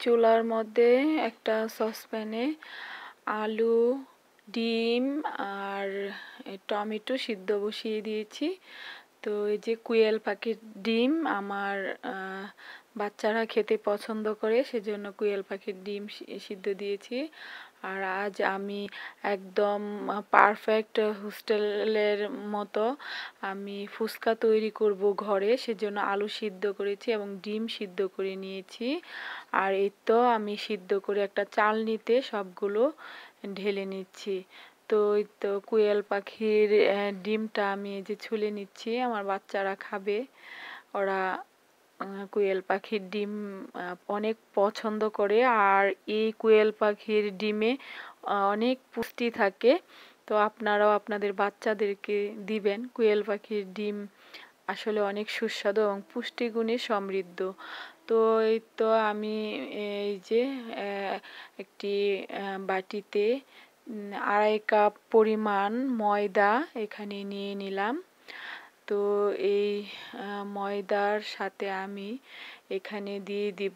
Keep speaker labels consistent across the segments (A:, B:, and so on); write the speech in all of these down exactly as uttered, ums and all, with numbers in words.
A: চুলার মধ্যে একটা সসপ্যানে আলু, ডিম আর টমেটো সিদ্ধ বসিয়ে দিয়েছি। তো এই যে কুয়েল পাখির ডিম আমার বাচ্চারা খেতে পছন্দ করে, সেজন্য কুয়েল পাখির ডিম সিদ্ধ দিয়েছি। আর আজ আমি একদম পারফেক্ট হোস্টেলের মতো আমি ফুচকা তৈরি করব ঘরে, সেজন্য আলু সিদ্ধ করেছি এবং ডিম সিদ্ধ করে নিয়েছি। আর এই তো আমি সিদ্ধ করে একটা চালনিতে সবগুলো ঢেলে নিচ্ছি। তো এই তো কুয়েল পাখির ডিমটা আমি এই যে ছুলে নিচ্ছি, আমার বাচ্চারা খাবে। ওরা কুয়েল পাখির ডিম অনেক পছন্দ করে, আর এই কুয়েল পাখির ডিমে অনেক পুষ্টি থাকে। তো আপনারাও আপনাদের বাচ্চাদেরকে দিবেন। কুয়েল পাখির ডিম আসলে অনেক সুস্বাদু এবং পুষ্টিগুণে সমৃদ্ধ। তো এই তো আমি এই যে একটি বাটিতে আড়াই কাপ পরিমাণ ময়দা এখানে নিয়ে নিলাম। তো এই ময়দার সাথে আমি এখানে দিয়ে দিব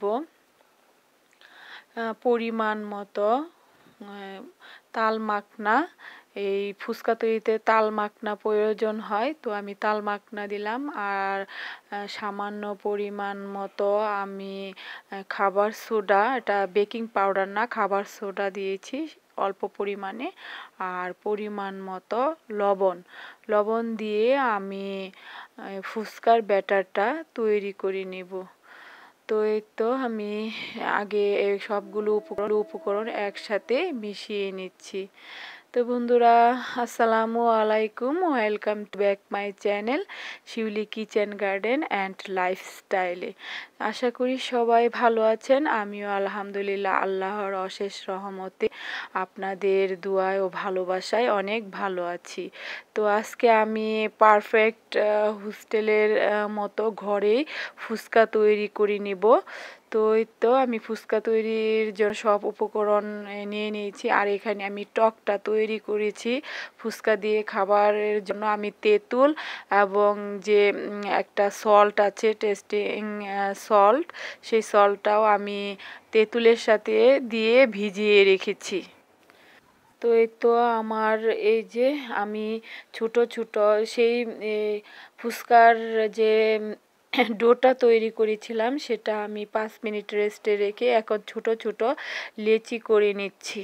A: পরিমাণ মতো তাল মাখনা। এই ফুচকা তৈরিতে তাল মাখনা প্রয়োজন হয়, তো আমি তাল মাখনা দিলাম। আর সামান্য পরিমাণ মতো আমি খাবার সোডা, এটা বেকিং পাউডার না, খাবার সোডা দিয়েছি অল্প পরিমাণে। আর পরিমাণ মতো লবণ লবণ দিয়ে আমি ফুচকার ব্যাটারটা তৈরি করে নেব। তো এই তো আমি আগে এই সবগুলো উপকরণ উপকরণ একসাথে মিশিয়ে নিচ্ছি। তো বন্ধুরা, আসসালামু আলাইকুম, welcome to back my channel Shiuli kitchen garden and লাইফস্টাইলে। আশা করি সবাই ভালো আছেন। আমিও আলহামদুলিল্লাহ আল্লাহর অশেষ রহমতে আপনাদের দোয়ায় ও ভালোবাসায় অনেক ভালো আছি। তো আজকে আমি পারফেক্ট হোস্টেলের মতো ঘরেই ফুচকা তৈরি করে নেব। তো এই তো আমি ফুচকা তৈরির জন্য সব উপকরণ নিয়ে নিয়েছি। আর এখানে আমি টকটা তৈরি করেছি ফুচকা দিয়ে খাবারের জন্য। আমি তেঁতুল এবং যে একটা সল্ট আছে, টেস্টিং সল্ট, সেই সল্টটাও আমি তেঁতুলের সাথে দিয়ে ভিজিয়ে রেখেছি। তো এই তো আমার এই যে আমি ছোট ছোট সেই ফুচকার যে ডোটা তৈরি করেছিলাম, সেটা আমি পাঁচ মিনিট রেস্টে রেখে এখন ছোট ছোট লেচি করে নিচ্ছি।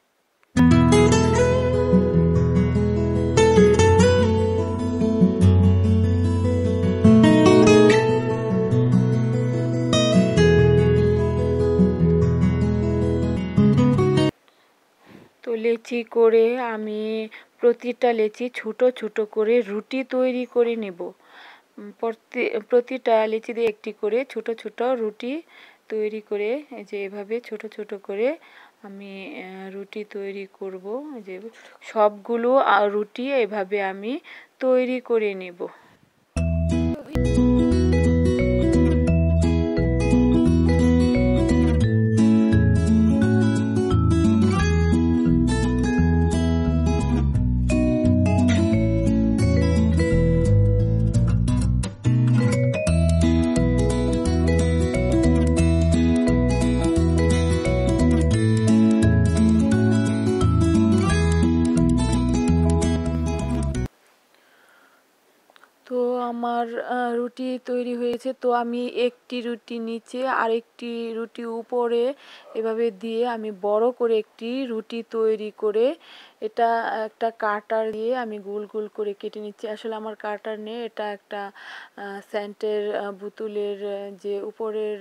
A: তো লেচি করে আমি প্রতিটা লেচি ছোট ছোট করে রুটি তৈরি করে নেব। প্রতি প্রতিটা লেচি দিয়ে একটি করে ছোট ছোট রুটি তৈরি করে এই যে এভাবে ছোট ছোট করে আমি রুটি তৈরি করব। যে সবগুলো রুটি এভাবে আমি তৈরি করে নেব। তো আমার রুটি তৈরি হয়েছে। তো আমি একটি রুটি নিচে আরেকটি রুটি উপরে এভাবে দিয়ে আমি বড় করে একটি রুটি তৈরি করে এটা একটা কাটার দিয়ে আমি গোল গোল করে কেটে নিচ্ছি। আসলে আমার কাটার নেই, এটা একটা সেন্টের বোতলের যে উপরের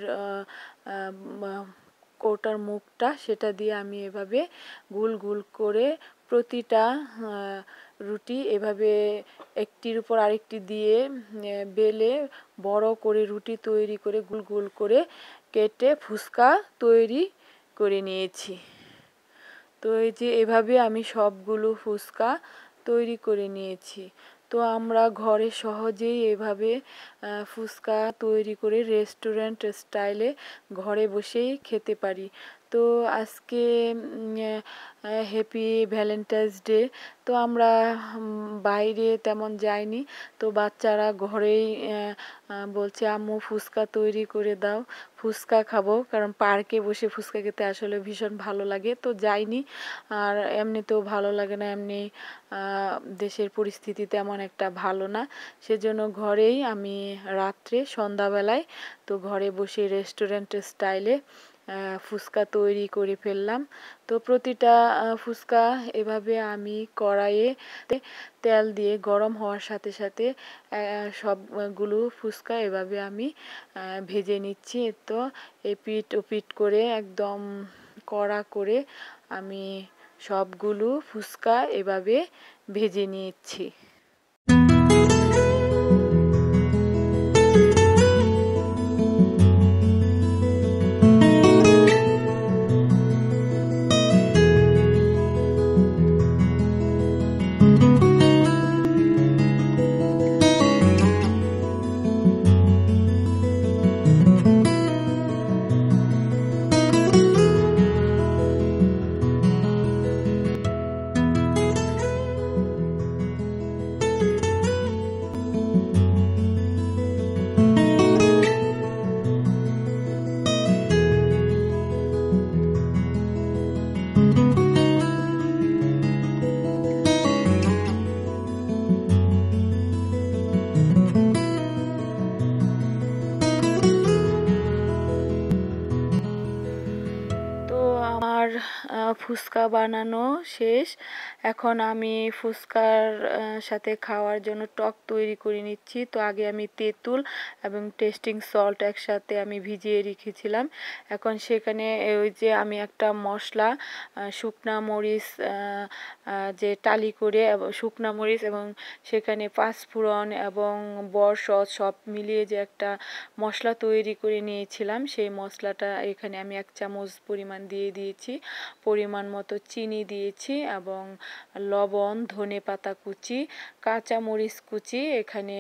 A: কৌটার মুখটা, সেটা দিয়ে আমি এভাবে গোল গোল করে প্রতিটা রুটি এভাবে একটির উপর আরেকটি দিয়ে বেলে বড় করে রুটি তৈরি করে গোল গোল করে কেটে ফুচকা তৈরি করে নিয়েছি। তো এই যে এভাবে আমি সবগুলো ফুচকা তৈরি করে নিয়েছি। তো আমরা ঘরে সহজেই এভাবে ফুচকা তৈরি করে রেস্টুরেন্ট স্টাইলে ঘরে বসেই খেতে পারি। তো আজকে হ্যাপি ভ্যালেন্টাইন্স ডে। তো আমরা বাইরে তেমন যাইনি, তো বাচ্চারা ঘরেই বলছে আম্মু ফুচকা তৈরি করে দাও, ফুচকা খাবো, কারণ পার্কে বসে ফুচকা খেতে আসলে ভীষণ ভালো লাগে। তো যাইনি, আর এমনিতেও ভালো লাগে না, এমনি দেশের পরিস্থিতি তেমন একটা ভালো না, সেজন্য ঘরেই আমি রাত্রে সন্ধ্যাবেলায় তো ঘরে বসে রেস্টুরেন্ট স্টাইলে ফুচকা তৈরি করে ফেললাম। তো প্রতিটা ফুচকা এভাবে আমি কড়াইয়ে তেল দিয়ে গরম হওয়ার সাথে সাথে সবগুলো ফুচকা এভাবে আমি ভেজে নিচ্ছি। তো এপিট ওপিট করে একদম কড়া করে আমি সবগুলো ফুচকা এভাবে ভেজে নিচ্ছি। আমার ফুচকা বানানো শেষ। এখন আমি ফুচকার সাথে খাওয়ার জন্য টক তৈরি করে নিচ্ছি। তো আগে আমি তেঁতুল এবং টেস্টিং সল্ট একসাথে আমি ভিজিয়ে রেখেছিলাম। এখন সেখানে ওই যে আমি একটা মশলা শুকনা মরিচ যে টালি করে শুকনা মরিচ এবং সেখানে পাঁচফোড়ন এবং বরসদ সব মিলিয়ে যে একটা মশলা তৈরি করে নিয়েছিলাম, সেই মশলাটা এখানে আমি এক চামচ পরিমাণ দিয়ে দিয়েছি। পরিমাণ মতো চিনি দিয়েছি এবং লবণ, ধনে পাতা কুচি, কাঁচা মরিচ কুচি, এখানে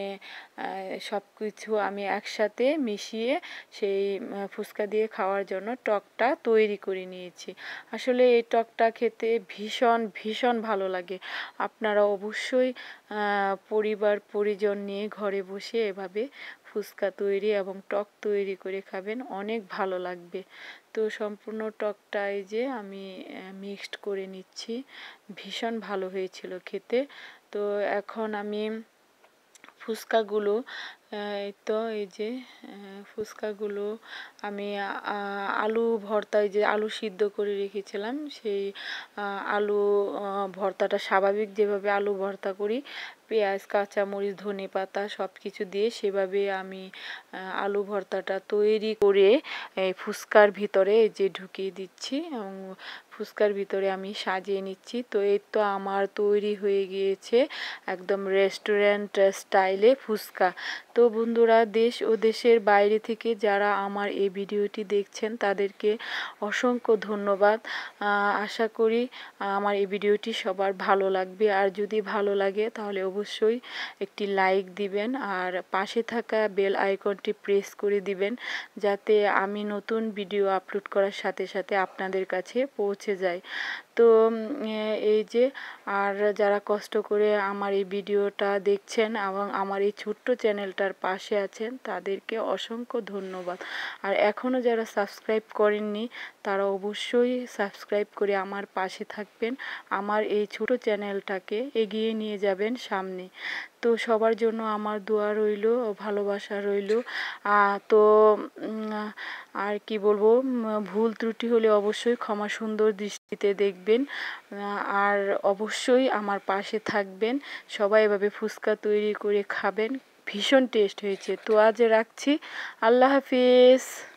A: সব কিছু আমি একসাথে মিশিয়ে সেই ফুচকা দিয়ে খাওয়ার জন্য টকটা তৈরি করে নিয়েছি। আসলে এই টকটা খেতে ভীষণ ভীষণ ভালো লাগে। আপনারা অবশ্যই পরিবার পরিজন নিয়ে ঘরে বসে এভাবে ফুচকা তৈরি এবং টক তৈরি করে খাবেন, অনেক ভালো লাগবে। তো সম্পূর্ণ টকটা এই যে আমি মিক্সড করে নিচ্ছি, ভীষণ ভালো হয়েছিল খেতে। তো এখন আমি ফুচকাগুলো এই তো এই যে ফুচকাগুলো আমি আলু ভর্তায় যে আলু সিদ্ধ করে রেখেছিলাম, সেই আলু ভর্তাটা স্বাভাবিক যেভাবে আলু ভর্তা করি, পেঁয়াজ, কাঁচামরিচ, ধনে পাতা সব কিছু দিয়ে সেভাবে আমি আলু ভর্তাটা তৈরি করে এই ফুচকার ভিতরে যে ঢুকিয়ে দিচ্ছি এবং ফুচকার ভিতরে আমি সাজিয়ে নিচ্ছি। তো এই তো আমার তৈরি হয়ে গিয়েছে একদম রেস্টুরেন্ট স্টাইলে ফুচকা। তো বন্ধুরা, দেশ ও দেশের বাইরে থেকে যারা আমার এই ভিডিওটি দেখছেন তাদেরকে অসংখ্য ধন্যবাদ। আশা করি আমার এই ভিডিওটি সবার ভালো লাগবে, আর যদি ভালো লাগে তাহলে অবশ্যই একটি লাইক দিবেন আর পাশে থাকা বেল আইকনটি প্রেস করে দিবেন, যাতে আমি নতুন ভিডিও আপলোড করার সাথে সাথে আপনাদের কাছে পৌঁছে যায়। তো এই যে আর যারা কষ্ট করে আমার এই ভিডিওটা দেখছেন এবং আমার এই ছোট্ট চ্যানেলটার পাশে আছেন তাদেরকে অসংখ্য ধন্যবাদ। আর এখনও যারা সাবস্ক্রাইব করেননি তারা অবশ্যই সাবস্ক্রাইব করে আমার পাশে থাকবেন, আমার এই ছোট চ্যানেলটাকে এগিয়ে নিয়ে যাবেন সামনে। তো সবার জন্য আমার দোয়া রইল ও ভালোবাসা রইল। তো আর কি বলবো, ভুল ত্রুটি হলে অবশ্যই ক্ষমা সুন্দর দৃষ্টিতে দেখবেন, আর অবশ্যই আমার পাশে থাকবেন। সবাই এভাবে ফুচকা তৈরি করে খাবেন, ভীষণ টেস্ট হয়েছে। তো আজ রাখছি, আল্লাহ হাফিজ।